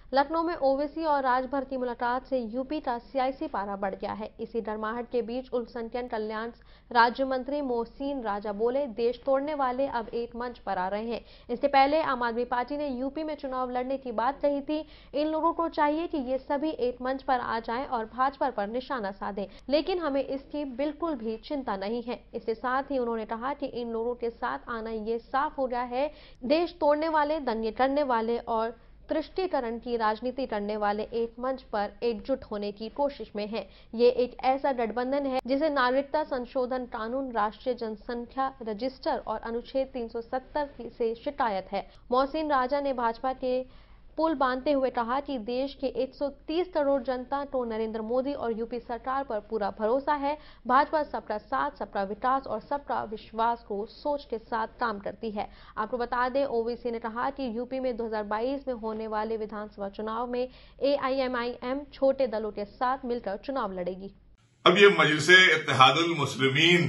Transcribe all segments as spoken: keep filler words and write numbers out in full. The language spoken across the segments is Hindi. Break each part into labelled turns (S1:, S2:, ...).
S1: लखनऊ में ओवैसी और राजभर की मुलाकात से यूपी का सियासी पारा बढ़ गया है। इसी डरमाहट के बीच अल्पसंख्यक कल्याण राज्य मंत्री मोहसिन राजा बोले, देश तोड़ने वाले अब एक मंच पर आ रहे हैं। इससे पहले आम आदमी पार्टी ने यूपी में चुनाव लड़ने की बात कही थी। इन लोगों को चाहिए कि ये सभी एक मंच पर आ जाएं और भाजपा पर निशाना साधें, लेकिन हमें इसकी बिल्कुल भी चिंता नहीं है। इसके साथ ही उन्होंने कहा कि इन लोगों के साथ आना ये साफ हो गया है, देश तोड़ने वाले, दंगे करने वाले और तुष्टीकरण की राजनीति करने वाले एक मंच पर एकजुट होने की कोशिश में हैं। ये एक ऐसा गठबंधन है जिसे नागरिकता संशोधन कानून, राष्ट्रीय जनसंख्या रजिस्टर और अनुच्छेद तीन सौ सत्तर से शिकायत है। मोहसिन राजा ने भाजपा के पुल बांधते हुए कहा कि देश के एक सौ तीस करोड़ जनता को नरेंद्र मोदी और यूपी सरकार पर पूरा भरोसा है। भाजपा सबका साथ, सबका विकास और सबका विश्वास को सोच के साथ काम करती है। आपको बता दें, ओवैसी ने कहा कि यूपी में दो हज़ार बाईस में होने वाले विधानसभा चुनाव में ए आई एम आई एम छोटे दलों के साथ मिलकर चुनाव लड़ेगी।
S2: अब ये मजलिस इत्तेहादुल मुस्लिमीन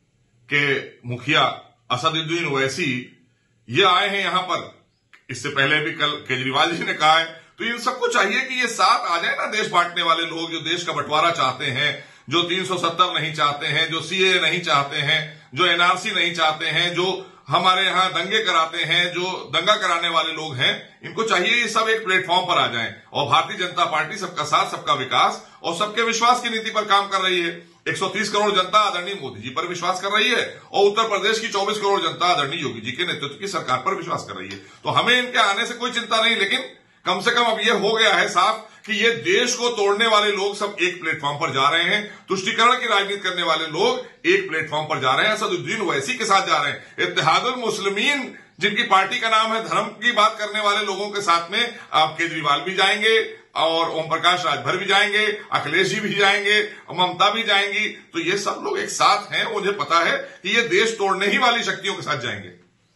S2: के मुखिया असदुद्दीन ओवैसी ये आए हैं यहां पर। इससे पहले भी कल केजरीवाल जी ने कहा है, तो इन सबको चाहिए कि ये साथ आ जाए ना, देश बांटने वाले लोग जो देश का बंटवारा चाहते हैं, जो तीन सौ सत्तर नहीं चाहते हैं, जो सी ए नहीं चाहते हैं, जो एन आर सी नहीं चाहते हैं, जो हमारे यहां दंगे कराते हैं, जो दंगा कराने वाले लोग हैं, इनको चाहिए ये सब एक प्लेटफॉर्म पर आ जाएं। और भारतीय जनता पार्टी सबका साथ, सबका विकास और सबके विश्वास की नीति पर काम कर रही है। एक सौ तीस करोड़ जनता आदरणीय मोदी जी पर विश्वास कर रही है और उत्तर प्रदेश की चौबीस करोड़ जनता आदरणीय योगी जी के नेतृत्व की सरकार पर विश्वास कर रही है। तो हमें इनके आने से कोई चिंता नहीं, लेकिन कम से कम अब यह हो गया है साफ कि ये देश को तोड़ने वाले लोग सब एक प्लेटफॉर्म पर जा रहे हैं, तुष्टीकरण की राजनीति करने वाले लोग एक प्लेटफॉर्म पर जा रहे हैं, असदुद्दीन ओवैसी के साथ जा रहे हैं। इत्तेहादुल मुस्लिमीन जिनकी पार्टी का नाम है, धर्म की बात करने वाले लोगों के साथ में आप केजरीवाल भी जाएंगे और ओम प्रकाश राजभर भी जाएंगे, अखिलेश जी भी जाएंगे, ममता भी जाएंगी। तो ये सब लोग एक साथ हैं, उन्हें पता है कि ये देश तोड़ने ही वाली शक्तियों के साथ जाएंगे।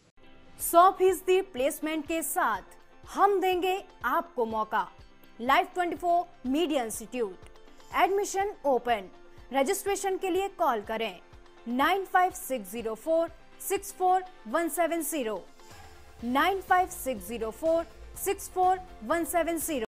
S3: सौ फीसदी प्लेसमेंट के साथ हम देंगे आपको मौका। लाइव चौबीस media institute, admission open. Registration के लिए कॉल करें nine five six zero four six four one seven zero nine five six zero four six four one seven zero.